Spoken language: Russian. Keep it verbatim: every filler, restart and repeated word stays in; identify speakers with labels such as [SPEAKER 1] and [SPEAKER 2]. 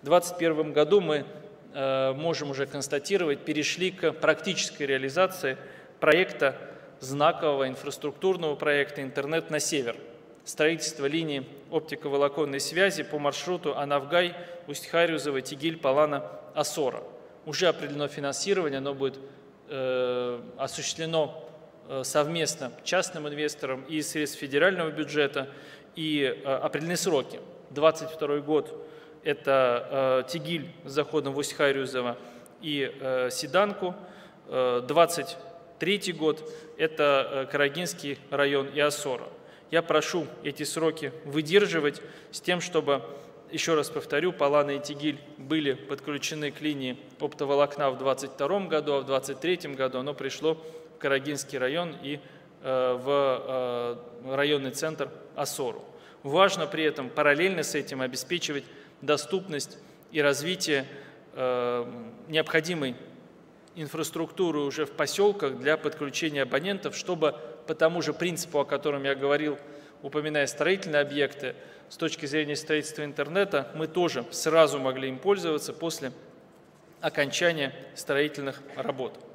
[SPEAKER 1] две тысячи двадцать первом году мы э, можем уже констатировать, перешли к практической реализации проекта, знакового инфраструктурного проекта «Интернет на север». Строительство линии оптиковолоконной связи по маршруту Анавгай, Усть-Харюзово, Тигиль, Палана, Осора. Уже определено финансирование, оно будет э, осуществлено э, совместно частным инвесторам и из средств федерального бюджета, и э, определены сроки. двадцать второй год – это э, Тигиль с заходом в Усть-Харюзово и э, Седанку, э, двадцать третий год – это э, Карагинский район и Осора. Я прошу эти сроки выдерживать с тем, чтобы, еще раз повторю, Палана и Тигиль были подключены к линии оптоволокна в двадцать втором году, а в двадцать третьем году оно пришло в Карагинский район и э, в э, районный центр Осору. Важно при этом параллельно с этим обеспечивать доступность и развитие э, необходимой инфраструктуры уже в поселках для подключения абонентов, чтобы по тому же принципу, о котором я говорил, упоминая строительные объекты, с точки зрения строительства интернета, мы тоже сразу могли им пользоваться после окончания строительных работ.